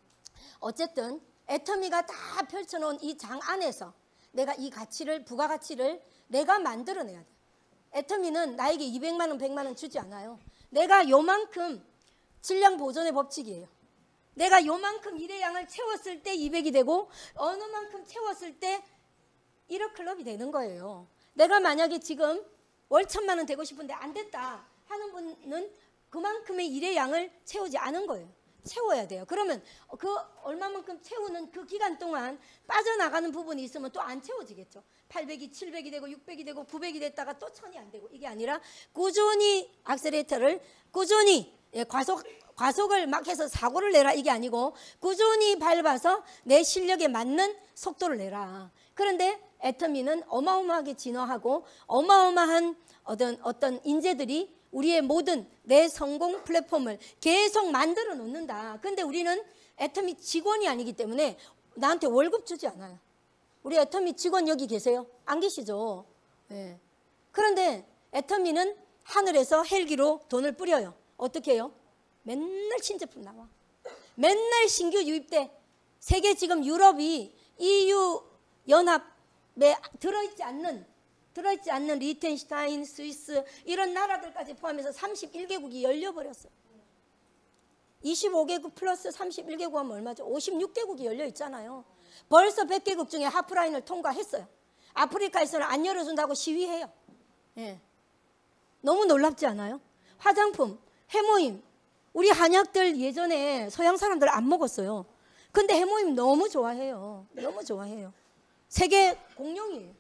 Speaker 1: 어쨌든 애터미가 다 펼쳐놓은 이 장 안에서 내가 이 가치를 부가가치를 내가 만들어내야 돼. 애터미는 나에게 이백만 원, 백만 원 주지 않아요. 내가 요만큼 질량 보존의 법칙이에요. 내가 요만큼 일의 양을 채웠을 때 이백이 되고 어느 만큼 채웠을 때 일억 클럽이 되는 거예요. 내가 만약에 지금 월 천만 원 되고 싶은데 안 됐다 하는 분은 그만큼의 일의 양을 채우지 않은 거예요. 채워야 돼요. 그러면 그 얼마만큼 채우는 그 기간 동안 빠져나가는 부분이 있으면 또 안 채워지겠죠. 팔백이 칠백이 되고 육백이 되고 구백이 됐다가 또 천이 안 되고 이게 아니라 꾸준히 악셀레이터를 꾸준히 예, 과속, 과속을 막 해서 사고를 내라 이게 아니고 꾸준히 밟아서 내 실력에 맞는 속도를 내라. 그런데 애터미는 어마어마하게 진화하고 어마어마한 어떤, 어떤 인재들이 우리의 모든 내 성공 플랫폼을 계속 만들어 놓는다. 근데 우리는 애터미 직원이 아니기 때문에 나한테 월급 주지 않아요. 우리 애터미 직원 여기 계세요? 안 계시죠? 네. 그런데 애터미는 하늘에서 헬기로 돈을 뿌려요. 어떻게 해요? 맨날 신제품 나와. 맨날 신규 유입돼. 세계 지금 유럽이 이유 연합에 들어있지 않는 들어있지 않는 리텐슈타인, 스위스 이런 나라들까지 포함해서 삼십일 개국이 열려버렸어요. 이십오 개국 플러스 삼십일 개국 하면 얼마죠? 오십육 개국이 열려 있잖아요. 벌써 백 개국 중에 하프라인을 통과했어요. 아프리카에서는 안 열어준다고 시위해요. 예. 너무 놀랍지 않아요? 화장품, 해모임. 우리 한약들 예전에 서양 사람들 안 먹었어요. 근데 해모임 너무 좋아해요. 너무 좋아해요. 세계 공룡이에요.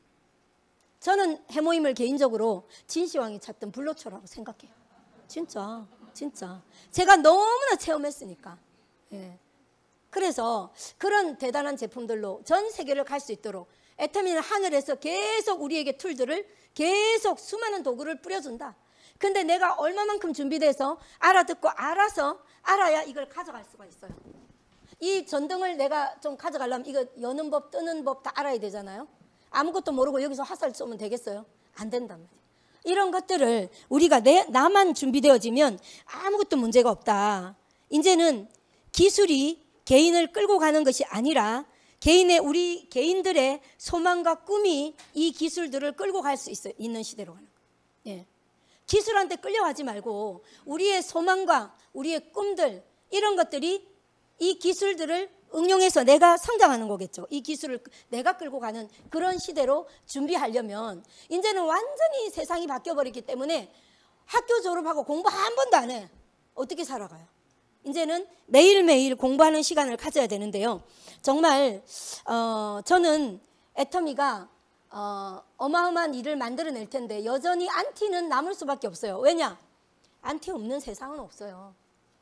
Speaker 1: 저는 해모임을 개인적으로 진시황이 찾던 불로초라고 생각해요. 진짜 진짜 제가 너무나 체험했으니까. 예. 그래서 그런 대단한 제품들로 전 세계를 갈 수 있도록 애터미는 하늘에서 계속 우리에게 툴들을 계속 수많은 도구를 뿌려준다. 근데 내가 얼마만큼 준비돼서 알아듣고 알아서 알아야 이걸 가져갈 수가 있어요. 이 전등을 내가 좀 가져가려면 이거 여는 법 뜨는 법 다 알아야 되잖아요. 아무것도 모르고 여기서 화살 쏘면 되겠어요? 안 된단 말이에요. 이런 것들을 우리가 내, 나만 준비되어지면 아무것도 문제가 없다. 이제는 기술이 개인을 끌고 가는 것이 아니라 개인의 우리 개인들의 소망과 꿈이 이 기술들을 끌고 갈 수 있는 시대로 가는 거예요. 예. 기술한테 끌려가지 말고 우리의 소망과 우리의 꿈들 이런 것들이 이 기술들을 응용해서 내가 성장하는 거겠죠. 이 기술을 내가 끌고 가는 그런 시대로 준비하려면 이제는 완전히 세상이 바뀌어버렸기 때문에 학교 졸업하고 공부 한 번도 안 해. 어떻게 살아가요? 이제는 매일매일 공부하는 시간을 가져야 되는데요. 정말 어, 저는 애터미가 어, 어마어마한 일을 만들어낼 텐데 여전히 안티는 남을 수밖에 없어요. 왜냐? 안티 없는 세상은 없어요.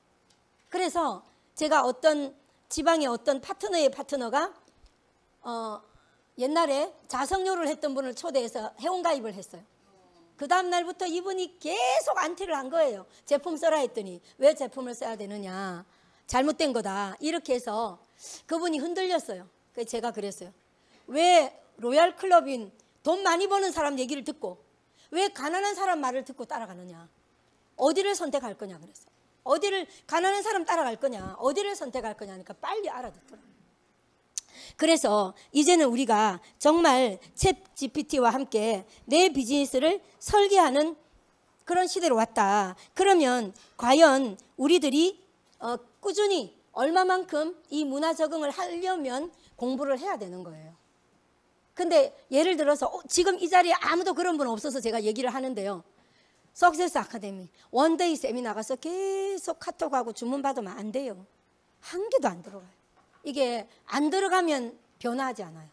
Speaker 1: 그래서 제가 어떤 지방의 어떤 파트너의 파트너가 어, 옛날에 자석료를 했던 분을 초대해서 회원가입을 했어요. 그 다음 날부터 이분이 계속 안티를 한 거예요. 제품 써라 했더니 왜 제품을 써야 되느냐, 잘못된 거다, 이렇게 해서 그분이 흔들렸어요. 그래서 제가 그랬어요. 왜 로얄 클럽인 돈 많이 버는 사람 얘기를 듣고 왜 가난한 사람 말을 듣고 따라가느냐, 어디를 선택할 거냐 그랬어요. 어디를, 가난한 사람 따라갈 거냐, 어디를 선택할 거냐 하니까 빨리 알아듣더라고요. 그래서 이제는 우리가 정말 챗 지피티와 함께 내 비즈니스를 설계하는 그런 시대로 왔다. 그러면 과연 우리들이 어, 꾸준히 얼마만큼 이 문화 적응을 하려면 공부를 해야 되는 거예요. 근데 예를 들어서 어, 지금 이 자리에 아무도 그런 분 없어서 제가 얘기를 하는데요. 석세스 아카데미 원데이 세미나 가서 계속 카톡하고 주문 받으면 안 돼요. 한 개도 안 들어가요. 이게 안 들어가면 변화하지 않아요.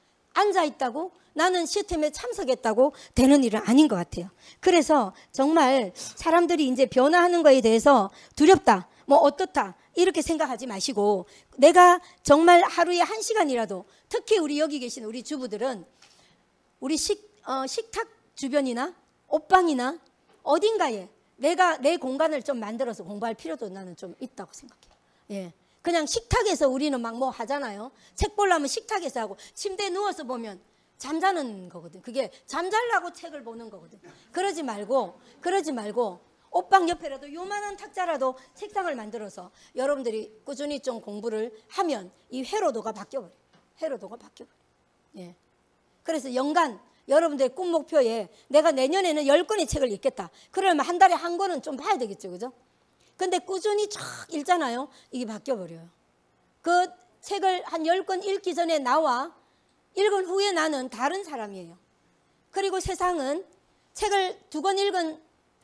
Speaker 1: 앉아있다고 나는 시스템에 참석했다고 되는 일은 아닌 것 같아요. 그래서 정말 사람들이 이제 변화하는 거에 대해서 두렵다, 뭐 어떻다 이렇게 생각하지 마시고, 내가 정말 하루에 한 시간이라도, 특히 우리 여기 계신 우리 주부들은 우리 식, 어, 식탁 주변이나 옷방이나 어딘가에 내가 내 공간을 좀 만들어서 공부할 필요도 나는 좀 있다고 생각해요. 예. 그냥 식탁에서 우리는 막 뭐 하잖아요. 책 보려면 식탁에서 하고 침대에 누워서 보면 잠자는 거거든. 그게 잠자려고 책을 보는 거거든. 그러지 말고 그러지 말고 옷방 옆에라도 요만한 탁자라도 책상을 만들어서 여러분들이 꾸준히 좀 공부를 하면 이 회로도가 바뀌어버려요. 회로도가 바뀌어버려요. 예. 그래서 연간 여러분들의 꿈 목표에 내가 내년에는 열 권의 책을 읽겠다. 그러면 한 달에 한 권은 좀 봐야 되겠죠. 그죠? 근데 꾸준히 쫙 읽잖아요. 이게 바뀌어버려요. 그 책을 한 열 권 읽기 전에 나와 읽은 후에 나는 다른 사람이에요. 그리고 세상은 책을 두 권 읽은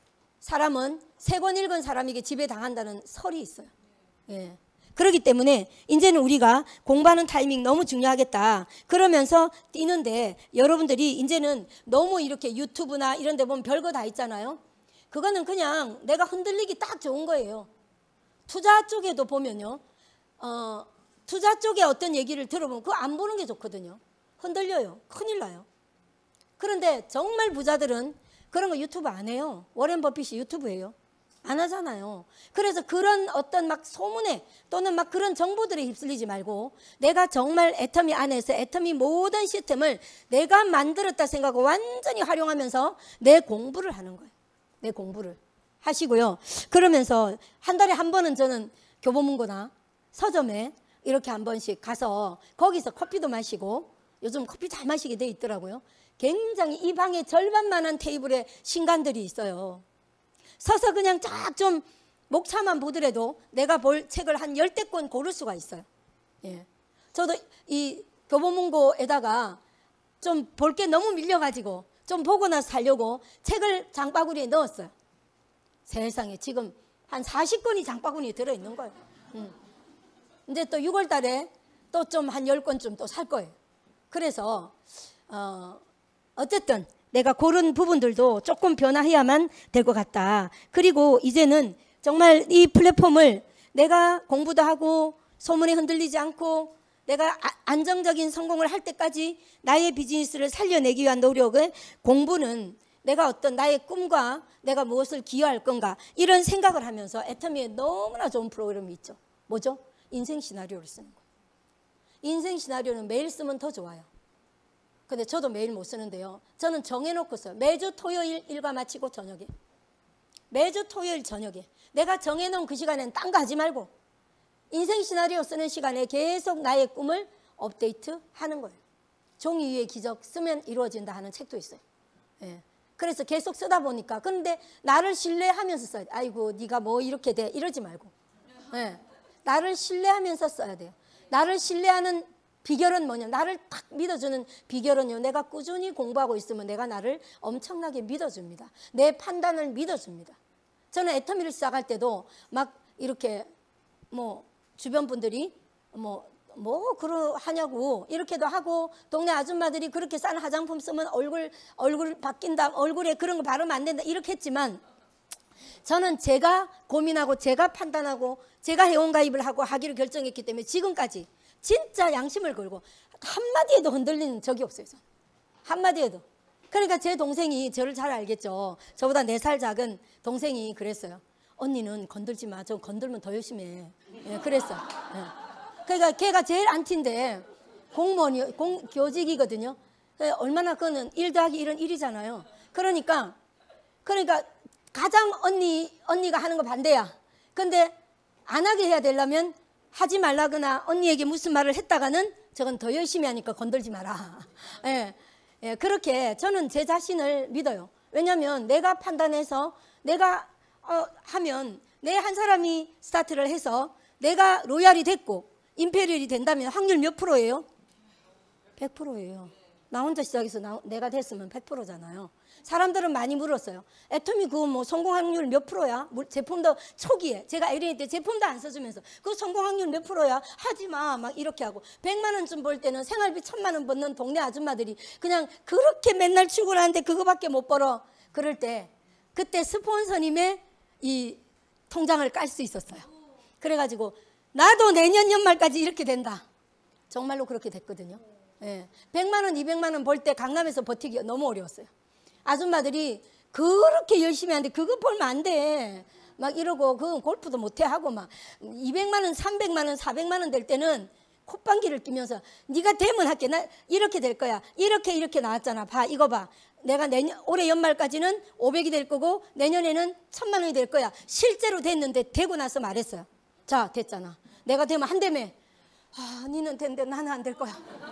Speaker 1: 사람은 세 권 읽은 사람에게 지배당한다는 설이 있어요. 예. 그렇기 때문에 이제는 우리가 공부하는 타이밍 너무 중요하겠다. 그러면서 뛰는데 여러분들이 이제는 너무 이렇게 유튜브나 이런 데 보면 별거 다 있잖아요. 그거는 그냥 내가 흔들리기 딱 좋은 거예요. 투자 쪽에도 보면요. 어, 투자 쪽에 어떤 얘기를 들어보면 그거 안 보는 게 좋거든요. 흔들려요. 큰일 나요. 그런데 정말 부자들은 그런 거 유튜브 안 해요. 워렌 버핏이 유튜브예요. 안 하잖아요. 그래서 그런 어떤 막 소문에 또는 막 그런 정보들에 휩쓸리지 말고 내가 정말 애터미 안에서 애터미 모든 시스템을 내가 만들었다 생각하고 완전히 활용하면서 내 공부를 하는 거예요. 내 공부를 하시고요. 그러면서 한 달에 한 번은 저는 교보문고나 서점에 이렇게 한 번씩 가서 거기서 커피도 마시고, 요즘 커피 잘 마시게 돼 있더라고요. 굉장히 이 방의 절반만한 테이블에 신간들이 있어요. 서서 그냥 쫙 좀 목차만 보더라도 내가 볼 책을 한 열댓 권 고를 수가 있어요. 예. 저도 이 교보문고에다가 좀 볼 게 너무 밀려가지고 좀 보고 나서 살려고 책을 장바구니에 넣었어요. 세상에 지금 한 사십 권이 장바구니에 들어있는 거예요. 음. 이제 또 유월 달에 또 좀 한 열 권쯤 또 살 거예요. 그래서 어, 어쨌든 내가 고른 부분들도 조금 변화해야만 될 것 같다. 그리고 이제는 정말 이 플랫폼을 내가 공부도 하고 소문에 흔들리지 않고 내가 안정적인 성공을 할 때까지 나의 비즈니스를 살려내기 위한 노력을, 공부는 내가 어떤 나의 꿈과 내가 무엇을 기여할 건가 이런 생각을 하면서 애터미에 너무나 좋은 프로그램이 있죠. 뭐죠? 인생 시나리오를 쓰는 거예요. 인생 시나리오는 매일 쓰면 더 좋아요. 근데 저도 매일 못 쓰는데요. 저는 정해놓고 써요. 매주 토요일 일과 마치고 저녁에. 매주 토요일 저녁에. 내가 정해놓은 그 시간에는 딴 거 하지 말고 인생 시나리오 쓰는 시간에 계속 나의 꿈을 업데이트 하는 거예요. 종이 위의 기적 쓰면 이루어진다 하는 책도 있어요. 예. 그래서 계속 쓰다 보니까, 근데 나를 신뢰하면서 써야 돼. 아이고 네가 뭐 이렇게 돼 이러지 말고, 예. 나를 신뢰하면서 써야 돼요. 나를 신뢰하는 비결은 뭐냐, 나를 딱 믿어주는 비결은요, 내가 꾸준히 공부하고 있으면 내가 나를 엄청나게 믿어줍니다. 내 판단을 믿어줍니다. 저는 애터미를 시작할 때도 막 이렇게 뭐 주변 분들이 뭐 뭐 그러 하냐고 이렇게도 하고 동네 아줌마들이 그렇게 싼 화장품 쓰면 얼굴 얼굴 바뀐다, 얼굴에 그런 거 바르면 안 된다 이렇게 했지만 저는 제가 고민하고 제가 판단하고 제가 회원가입을 하고 하기로 결정했기 때문에 지금까지 진짜 양심을 걸고 한마디에도 흔들리는 적이 없어요. 저는. 한마디에도. 그러니까 제 동생이 저를 잘 알겠죠. 저보다 네 살 작은 동생이 그랬어요. 언니는 건들지 마. 저 건들면 더 열심히 해. 예, 그랬어. 예. 그러니까 걔가 제일 안티인데 공무원이 공, 교직이거든요. 얼마나 그거는 일 더하기 일은 일이잖아요. 그러니까 그러니까 가장 언니 언니가 하는 거 반대야. 근데 안 하게 해야 되려면 하지 말라거나 언니에게 무슨 말을 했다가는 저건 더 열심히 하니까 건들지 마라. 예, 예, 그렇게 저는 제 자신을 믿어요. 왜냐하면 내가 판단해서 내가 어, 하면 내 한 사람이 스타트를 해서 내가 로얄이 됐고 임페리얼이 된다면 확률 몇 프로예요? 백 퍼센트예요. 나 혼자 시작해서 나, 내가 됐으면 백 퍼센트잖아요. 사람들은 많이 물었어요. 애터미 그거 뭐 성공 확률 몇 프로야? 제품도 초기에 제가 엘에이 때 제품도 안 써주면서 그 성공 확률 몇 프로야? 하지 마. 막 이렇게 하고 백만 원쯤 벌 때는 생활비 천만 원 버는 동네 아줌마들이 그냥 그렇게 맨날 출근하는데 그거밖에 못 벌어. 그럴 때 그때 스폰서님의 이 통장을 깔 수 있었어요. 그래가지고 나도 내년 연말까지 이렇게 된다. 정말로 그렇게 됐거든요. 예. 백만 원, 이백만 원 벌 때 강남에서 버티기 너무 어려웠어요. 아줌마들이 그렇게 열심히 하는데 그거 벌면 안 돼. 막 이러고 그건 골프도 못해 하고 막 이백만 원, 삼백만 원, 사백만 원 될 때는 콧방귀를 끼면서 네가 되면 할게. 나 이렇게 될 거야. 이렇게 이렇게 나왔잖아. 봐 이거 봐. 내가 내년 올해 연말까지는 오백이 될 거고 내년에는 천만 원이 될 거야. 실제로 됐는데 되고 나서 말했어요. 자 됐잖아. 내가 되면 한다며. 아 니는 된대 나는 안 될 거야.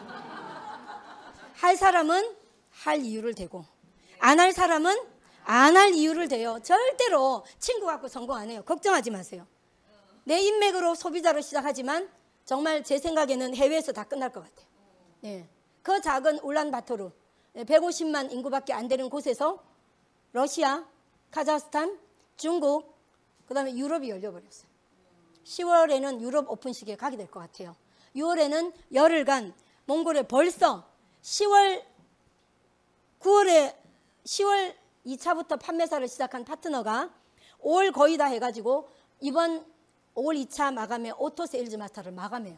Speaker 1: 할 사람은 할 이유를 대고 안 할 사람은 안 할 이유를 대요. 절대로 친구 갖고 성공 안 해요. 걱정하지 마세요. 내 인맥으로 소비자로 시작하지만 정말 제 생각에는 해외에서 다 끝날 것 같아요. 예. 그 작은 울란바토르 백오십만 인구밖에 안 되는 곳에서 러시아, 카자흐스탄, 중국 그 다음에 유럽이 열려버렸어요. 시월에는 유럽 오픈식에 가게 될 것 같아요. 유월에는 열흘간 몽골에 벌써 시월 구월에 시월 이 차부터 판매사를 시작한 파트너가 오월 거의 다 해가지고 이번 오월 이 차 마감에 오토 세일즈 마스터를 마감해요.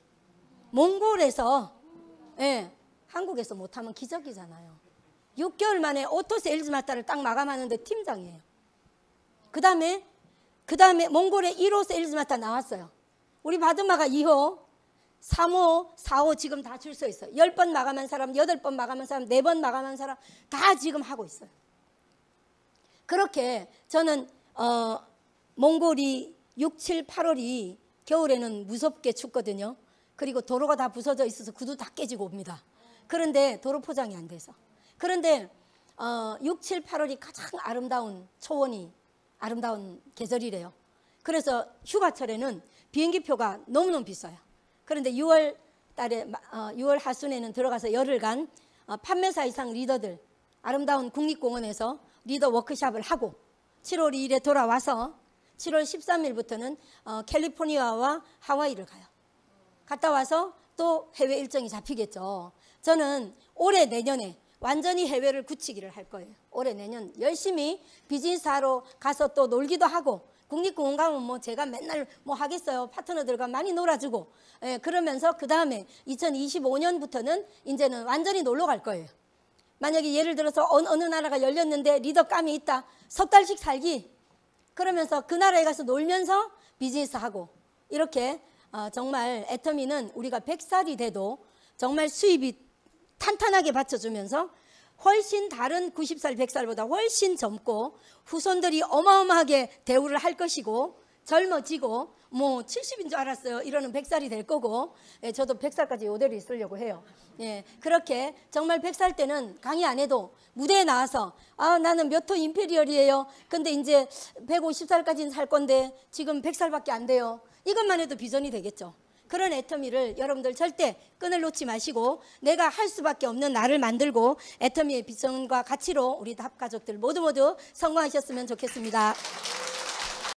Speaker 1: 몽골에서 예, 한국에서 못하면 기적이잖아요. 육 개월 만에 오토 세일즈 마스터를 딱 마감하는데 팀장이에요. 그 다음에 그 다음에 몽골에 일 호 세일즈 마스터 나왔어요. 우리 바드마가 이 호, 삼 호, 사 호 지금 다 줄 서 있어요. 십 번 마감한 사람, 여덟 번 마감한 사람, 네 번 마감한 사람 다 지금 하고 있어요. 그렇게 저는 어, 몽골이 육, 칠, 팔월이 겨울에는 무섭게 춥거든요. 그리고 도로가 다 부서져 있어서 구두 다 깨지고 옵니다. 그런데 도로 포장이 안 돼서. 그런데 어, 육, 칠, 팔월이 가장 아름다운 초원이 아름다운 계절이래요. 그래서 휴가철에는 비행기표가 너무너무 비싸요. 그런데 유월 달에 어, 유월 하순에는 들어가서 열흘간 어, 판매사 이상 리더들 아름다운 국립공원에서 리더 워크숍을 하고 칠월 이일에 돌아와서 칠월 십삼일부터는 어, 캘리포니아와 하와이를 가요. 갔다 와서 또 해외 일정이 잡히겠죠. 저는 올해 내년에 완전히 해외를 굳히기를 할 거예요. 올해 내년 열심히 비즈니스하러 가서 또 놀기도 하고 국립공원 가면 뭐 제가 맨날 뭐 하겠어요. 파트너들과 많이 놀아주고 예, 그러면서 그 다음에 이천이십오년부터는 이제는 완전히 놀러 갈 거예요. 만약에 예를 들어서 어느, 어느 나라가 열렸는데 리더감이 있다. 석 달씩 살기. 그러면서 그 나라에 가서 놀면서 비즈니스하고 이렇게 어, 정말 애터미는 우리가 백 살이 돼도 정말 수입이 탄탄하게 받쳐주면서 훨씬 다른 구십 살, 백 살보다 훨씬 젊고 후손들이 어마어마하게 대우를 할 것이고 젊어지고 뭐 칠십인 줄 알았어요. 이러는 백 살이 될 거고 예, 저도 백 살까지 이대로 있으려고 해요. 예, 그렇게 정말 백 살 때는 강의 안 해도 무대에 나와서 아 나는 몇 호 임페리얼이에요. 근데 이제 백오십 살까지는 살 건데 지금 백 살밖에 안 돼요. 이것만 해도 비전이 되겠죠. 그런 애터미를 여러분들 절대 끈을 놓지 마시고 내가 할 수밖에 없는 나를 만들고 애터미의 비전과 가치로 우리 합가족들 모두 모두 성공하셨으면 좋겠습니다.